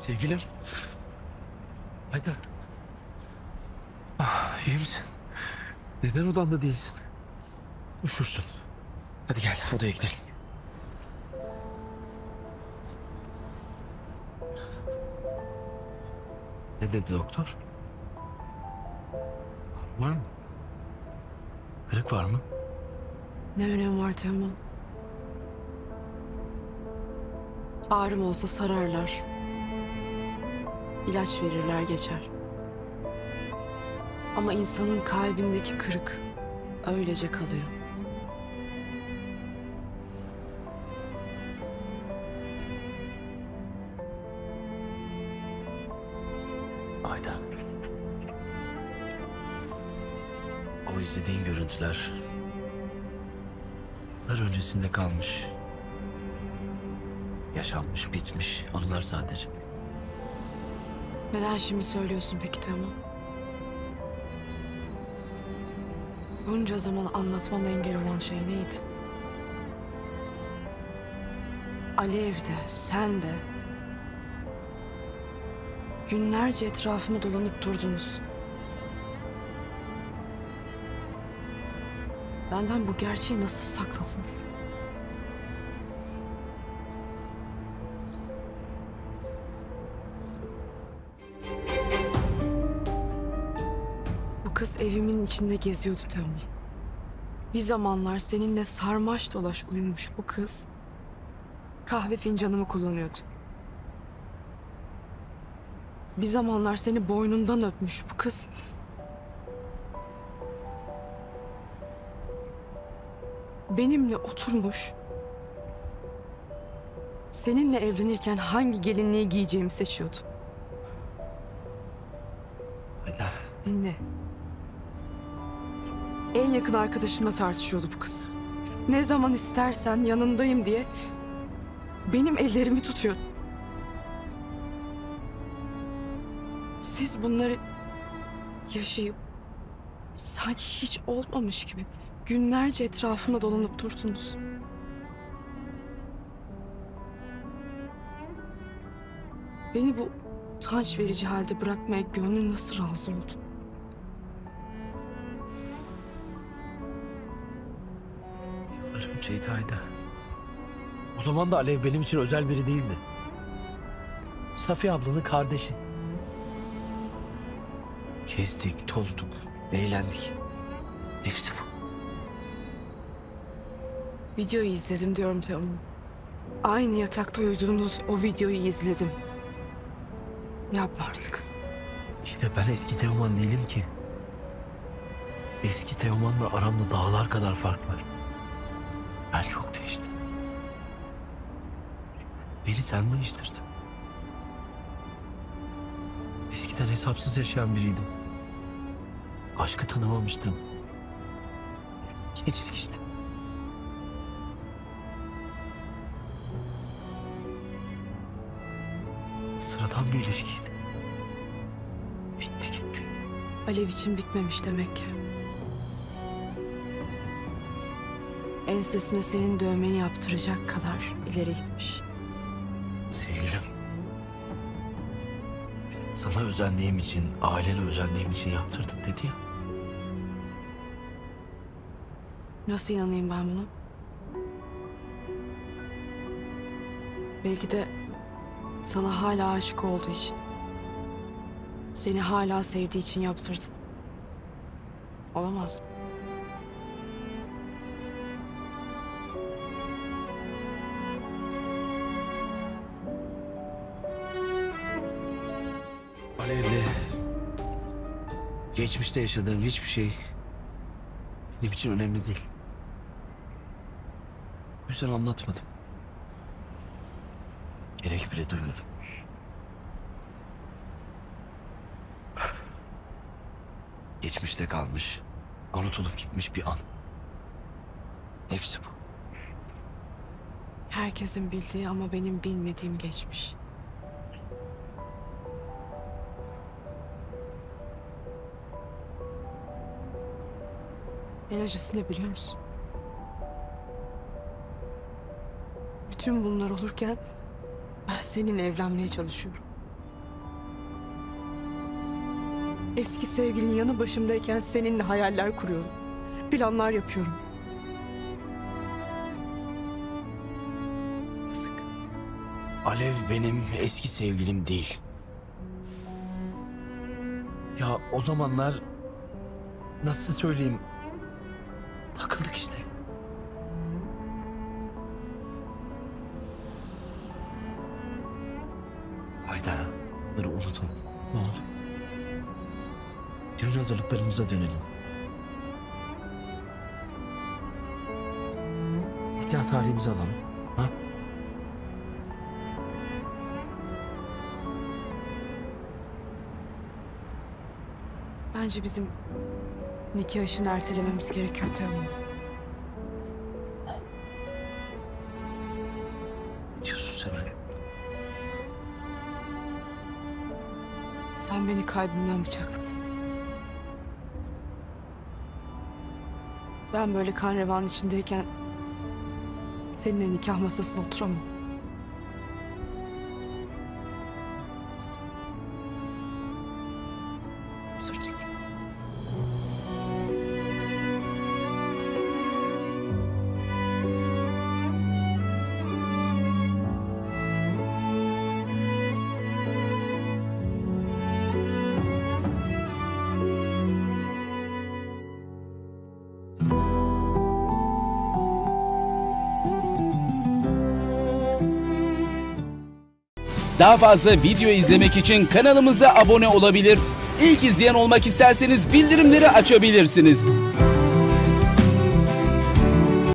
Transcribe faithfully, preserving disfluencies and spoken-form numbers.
Sevgilim. Hayda. Ah, iyi misin? Neden odanda değilsin? Üşürsün. Hadi gel odaya gidelim. Ne dedi doktor? Var mı? Kırık var mı? Ne önemi var Teoman? Ağrım olsa sararlar. İlaç verirler geçer. Ama insanın kalbindeki kırık öylece kalıyor. Ayda. O izlediğin görüntüler yıllar öncesinde kalmış. Yaşanmış, bitmiş anılar sadece. Neden şimdi söylüyorsun peki Teoman? Bunca zaman anlatmana engel olan şey neydi? Alev de, sen de günlerce etrafımı dolanıp durdunuz. Benden bu gerçeği nasıl sakladınız? Bu kız evimin içinde geziyordu Teoman. Bir zamanlar seninle sarmaş dolaş uyumuş bu kız kahve fincanımı kullanıyordu. Bir zamanlar seni boynundan öpmüş bu kız benimle oturmuş, seninle evlenirken hangi gelinliği giyeceğimi seçiyordu. Ayda. Dinle. En yakın arkadaşımla tartışıyordu bu kız. Ne zaman istersen yanındayım diye benim ellerimi tutuyordu. Siz bunları yaşayıp sanki hiç olmamış gibi günlerce etrafıma dolanıp durdunuz. Beni bu utanç verici halde bırakmaya gönlün nasıl razı oldu? Yıllar önceydi Ayda. O zaman da Alev benim için özel biri değildi. Safiye ablanın kardeşi. Gezdik, tozduk, eğlendik. Hepsi bu. Videoyu izledim diyorum Teoman. Aynı yatakta uyuduğunuz o videoyu izledim. Yapma artık. İşte ben eski Teoman değilim ki. Eski Teoman'la aramda dağlar kadar fark var. Ben çok değiştim. Beni sen değiştirdin. Eskiden hesapsız yaşayan biriydim. Aşkı tanımamıştım. Gençlik işte. Sıradan bir ilişkiydi. Bitti gitti. Alev için bitmemiş demek ki. Ensesine senin dövmeni yaptıracak kadar ileri gitmiş. Sevgilim. Sana özendiğim için, ailene özendiğim için yaptırdım dedi ya. Nasıl inanayım ben buna? Belki de sana hala aşık olduğu için, seni hala sevdiği için yaptırdım. Olamaz mı? Alev'le geçmişte yaşadığım hiçbir şey benim için önemli değil. O yüzden anlatmadım. Gerek bile duymadım. Geçmişte kalmış, unutulup gitmiş bir an. Hepsi bu. Herkesin bildiği ama benim bilmediğim geçmiş. En acısı ne biliyor musun? Bütün bunlar olurken ben seninle evlenmeye çalışıyorum. Eski sevgilin yanı başımdayken seninle hayaller kuruyorum. Planlar yapıyorum. Yazık. Alev benim eski sevgilim değil. Ya o zamanlar nasıl söyleyeyim, takıldık işte. Hayda, bunları unutalım. Ne olur. Düğün hazırlıklarımıza dönelim. Nikah tarihimizi alalım. Ha? Bence bizim nikah işini ertelememiz gerekiyor Teoman. Ne diyorsun Seval? Sen beni kalbimden bıçakladın. Ben böyle kan revan içindeyken seninle nikah masasına oturamam. Özür dilerim. Daha fazla video izlemek için kanalımıza abone olabilir. İlk izleyen olmak isterseniz bildirimleri açabilirsiniz.